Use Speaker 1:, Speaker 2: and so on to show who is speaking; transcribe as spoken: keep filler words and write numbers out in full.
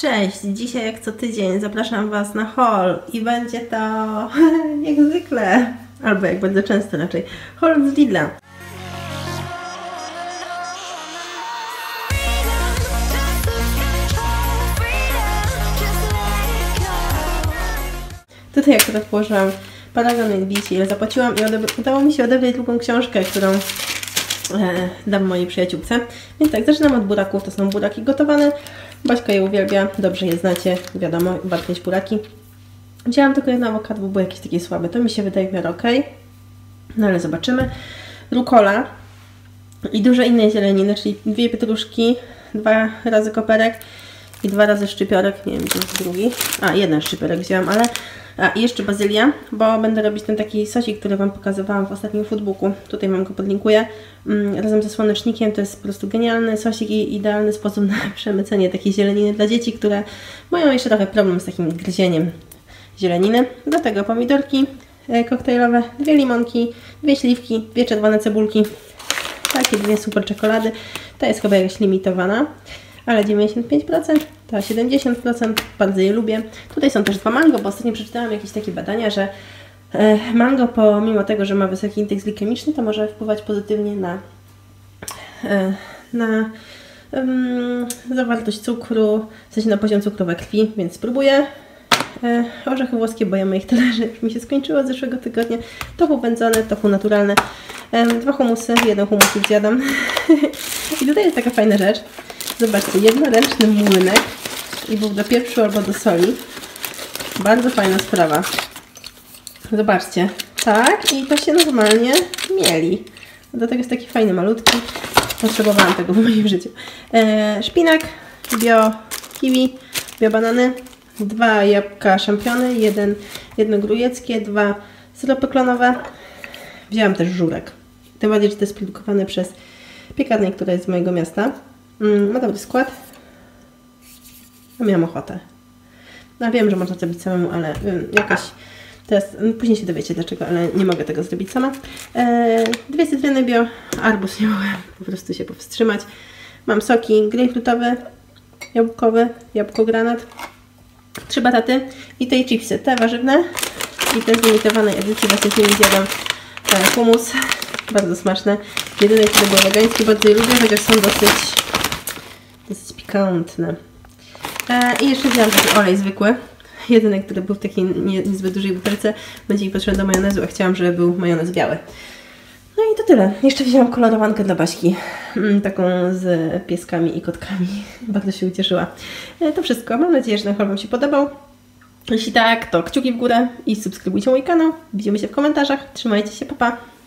Speaker 1: Cześć! Dzisiaj jak co tydzień zapraszam Was na haul i będzie to jak zwykle, albo jak bardzo często raczej, haul z Lidla. Tutaj akurat położyłam paragon i widzicie ile zapłaciłam i udało mi się odebrać drugą książkę, którą e, dam mojej przyjaciółce. Więc tak, zaczynam od buraków, to są buraki gotowane. Baśka je uwielbia, dobrze je znacie, wiadomo, warto mieć buraki. Wzięłam tylko jedno awokado, bo było jakieś takie słabe, to mi się wydaje w miarę ok. No ale zobaczymy. Rukola i dużo innej zieleniny, czyli dwie pietruszki, dwa razy koperek i dwa razy szczypiorek, nie wiem gdzie jest drugi, a jeden szczypiorek wzięłam, ale a i jeszcze bazylia, bo będę robić ten taki sosik, który Wam pokazywałam w ostatnim foodbooku, tutaj Wam go podlinkuję, mm, razem ze słonecznikiem. To jest po prostu genialny sosik i idealny sposób na przemycenie takiej zieleniny dla dzieci, które mają jeszcze trochę problem z takim gryzieniem zieleniny. Do tego pomidorki e, koktajlowe, dwie limonki, dwie śliwki, dwie czerwone cebulki, takie dwie super czekolady, ta jest chyba jakaś limitowana, ale dziewięćdziesiąt pięć procent, ta siedemdziesiąt procent, bardzo je lubię. Tutaj są też dwa mango, bo ostatnio przeczytałam jakieś takie badania, że mango pomimo tego, że ma wysoki indeks glikemiczny, to może wpływać pozytywnie na, na um, zawartość cukru, w sensie na poziom cukru we krwi, więc spróbuję. Orzechy włoskie, bo ja moich talerzy już mi się skończyło z zeszłego tygodnia. Tofu wędzone, tofu naturalne, dwa humusy, jeden humus już zjadam. I tutaj jest taka fajna rzecz. Zobaczcie, jednoręczny młynek i był do pieprzu albo do soli. Bardzo fajna sprawa. Zobaczcie. Tak, i to się normalnie mieli. Do tego jest taki fajny, malutki. Potrzebowałam tego w moim życiu. E, szpinak, bio kiwi, bio banany, dwa jabłka szampiony, jeden, jedno grujeckie, dwa syropy klonowe. Wzięłam też żurek. Tym bardziej, że to jest produkowane przez piekarnię, która jest z mojego miasta. Ma dobry skład. No, miałam ochotę. No wiem, że można zrobić samemu, ale wiem, jakaś teraz, no, później się dowiecie dlaczego, ale nie mogę tego zrobić sama. Eee, dwie cytryny bio, arbuz nie mogłem po prostu się powstrzymać. Mam soki grejpfrutowy, jabłkowy, jabłko granat, trzy bataty i te chipsy, te warzywne i te z limitowanej edycji, właśnie z nimi zjadam e, hummus. Bardzo smaczne. Jedyne, które były wegańskie, bardzo je lubię, chociaż są dosyć dosyć pikantne. E, I jeszcze wziąłam taki olej zwykły. Jedyny, który był w takiej nie, niezbyt dużej butelce. Będzie mi potrzebny do majonezu, a chciałam, żeby był majonez biały. No i to tyle. Jeszcze wzięłam kolorowankę dla Baśki. Mm, taką z pieskami i kotkami. Bardzo się ucieszyła. E, to wszystko. Mam nadzieję, że ten haul Wam się podobał. Jeśli tak, to kciuki w górę i subskrybujcie mój kanał. Widzimy się w komentarzach. Trzymajcie się, pa pa!